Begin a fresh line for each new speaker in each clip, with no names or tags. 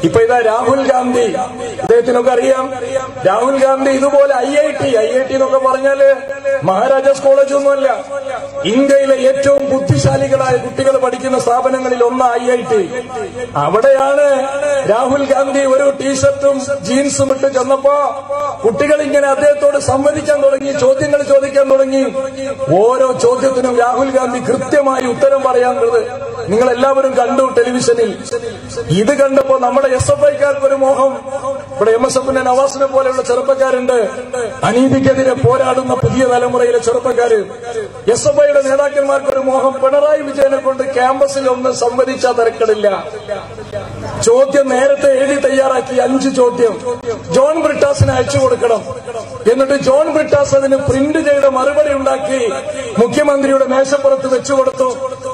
ഇപ്പൊ ഇതാ രാഹുൽ ഗാന്ധി, അദ്ദേഹത്തിനൊക്കെ അറിയാം. രാഹുൽ ഗാന്ധി ഇതുപോലെ IIT എന്നൊക്കെ പറഞ്ഞാല് മഹാരാജാസ് കോളേജ് ഒന്നുമല്ല, ഇന്ത്യയിലെ ഏറ്റവും ബുദ്ധിശാലികളായ കുട്ടികൾ പഠിക്കുന്ന സ്ഥാപനങ്ങളിൽ ഒന്ന് IIT. അവിടെയാണ് രാഹുൽ ഗാന്ധി ഒരു ടീഷർട്ടും ജീൻസും ഇട്ട് ചെന്നപ്പോ കുട്ടികൾ ഇങ്ങനെ അദ്ദേഹത്തോട് സംവദിക്കാൻ തുടങ്ങി, ചോദ്യങ്ങൾ ചോദിക്കാൻ തുടങ്ങി. ഓരോ ചോദ്യത്തിനും രാഹുൽ ഗാന്ധി കൃത്യമായി ഉത്തരം പറയാനുള്ളത് നിങ്ങൾ എല്ലാവരും കണ്ടു ടെലിവിഷനിൽ. ഇത് കണ്ടപ്പോ നമ്മുടെ SFIക്കാർക്ക് ഒരു മോഹം. ഇവിടെ MSFന്റെ നവാസിനെ പോലെയുള്ള ചെറുപ്പക്കാരുണ്ട്, അനീതിക്കെതിരെ പോരാടുന്ന പുതിയ തലമുറയിലെ ചെറുപ്പക്കാര്. SFIയുടെ നേതാക്കന്മാർക്ക് ഒരു മോഹം, പിണറായി വിജയനെ കൊണ്ട് ക്യാമ്പസിൽ ഒന്ന് സംവദിച്ചാൽ തിരക്കടില്ല. ചോദ്യം നേരത്തെ എഴുതി തയ്യാറാക്കി 5 ചോദ്യം ജോൺ ബ്രിട്ടാസിന് അയച്ചു കൊടുക്കണം. എന്നിട്ട് ജോൺ ബ്രിട്ടാസ് അതിന് പ്രിന്റ് ചെയ്ത മറുപടി ഉണ്ടാക്കി മുഖ്യമന്ത്രിയുടെ മേശപ്പുറത്ത് വെച്ചുകൊടുത്തു.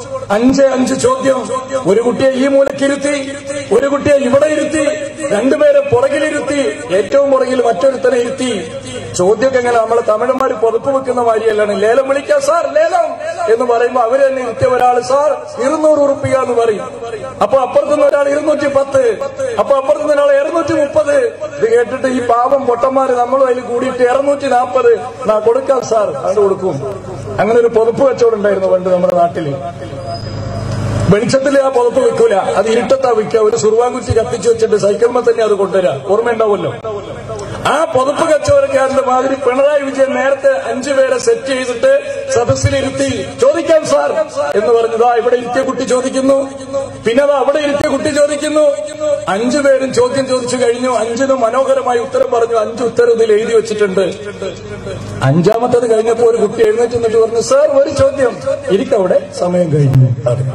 5 ചോദ്യം. ഒരു കുട്ടിയെ ഈ മൂലക്കിരുത്തി, ഒരു കുട്ടിയെ ഇവിടെ ഇരുത്തി, 2 പേരെ പുറകിലിരുത്തി, ഏറ്റവും പുറകിൽ മറ്റൊരുത്തനെ ഇരുത്തി. ചോദ്യമൊക്കെ എങ്ങനെ നമ്മളെ തമിഴന്മാര് പുറപ്പ് വെക്കുന്ന മാതിരിയല്ലാണ്. ലേലം വിളിക്കാം സാർ, ലേലം എന്ന് പറയുമ്പോ അവര് തന്നെ ഇരുത്തിയ ഒരാൾ സാർ 200 ഉറുപ്പിക എന്ന് പറയും. അപ്പൊ അപ്പുറത്തുനിന്ന് ഒരാൾ 210, അപ്പൊ അപ്പുറത്തുനിന്ന് ഒരാൾ 230. ഇത് കേട്ടിട്ട് ഈ പാവം പൊട്ടന്മാര് നമ്മളും അതിൽ കൂടിയിട്ട് 240 നാ കൊടുക്കാം സാർ, അത് കൊടുക്കും. അങ്ങനെ ഒരു പുറപ്പ് കച്ചവടം ഉണ്ടായിരുന്നു പണ്ട് നമ്മുടെ നാട്ടില്. വെളിച്ചത്തിൽ ആ പുറപ്പ് വെക്കൂല, അത് ഇരുട്ടത്താ വെക്കുക. ഒരു സുർവാങ്കുറ്റി കത്തിച്ചു വെച്ചിട്ട് സൈക്കിൾമ തന്നെ അത് കൊണ്ടുവരാം, ഓർമ്മയുണ്ടാവുമല്ലോ. ആ പുറപ്പ് കച്ചവടക്കാരന്റെ മാതിരി പിണറായി വിജയൻ നേരത്തെ 5 പേരെ സെറ്റ് ചെയ്തിട്ട് സദസ്സിലിരുത്തി ചോദിക്കാം സാർ എന്ന് പറഞ്ഞതാ ഇവിടെ ഇരുത്തിയ കുട്ടി ചോദിക്കുന്നു, പിന്നെ അവിടെ ഇരുത്തിയ കുട്ടി ചോദിക്കുന്നു. 5 പേരും ചോദ്യം ചോദിച്ചു കഴിഞ്ഞു. 5നും മനോഹരമായി ഉത്തരം പറഞ്ഞു. 5 ഉത്തരം ഇതിൽ എഴുതി വെച്ചിട്ടുണ്ട്. 5ാമത്തത് കഴിഞ്ഞപ്പോ ഒരു കുട്ടി എഴുന്നേറ്റ് നിന്നിട്ട് പറഞ്ഞു സാർ ഒരു ചോദ്യം, ഇരിക്കവിടെ സമയം കഴിഞ്ഞു.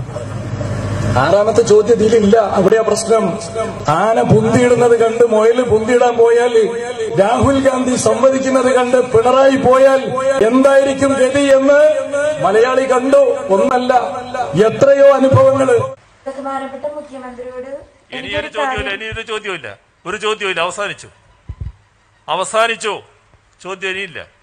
6ാമത്തെ ചോദ്യം ഇതിലില്ല. അവിടെയാ പ്രശ്നം. ആന പുന്തിയിടുന്നത് കണ്ട് മുയല് പുന്തിയിടാൻ പോയാൽ, രാഹുൽ ഗാന്ധി സംവദിക്കുന്നത് കണ്ട് പിണറായി പോയാൽ എന്തായിരിക്കും ഗതി എന്ന് മലയാളി കണ്ടു. ഒന്നല്ല, എത്രയോ അനുഭവങ്ങള്.
ബഹുമാനപ്പെട്ട മുഖ്യമന്ത്രിയോട്
ഇനിയൊരു ചോദ്യമില്ല, ഒരു ചോദ്യമില്ല. അവസാനിച്ചു. ചോദ്യം ഇനിയില്ല.